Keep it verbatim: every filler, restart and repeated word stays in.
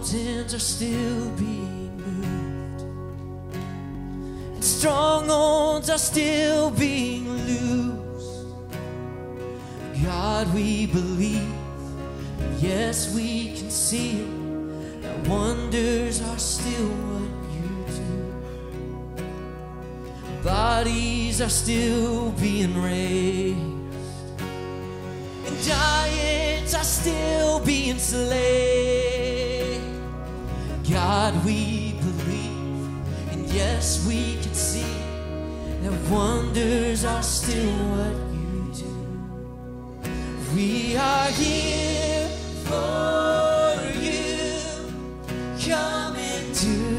mountains are still being moved, and strongholds are still being loosed. God, we believe, yes, we can see it, that wonders are still what you do. Bodies are still being raised, and giants are still being slain. God, we believe, and yes, we can see that wonders are still what you do. We are here for you. Come into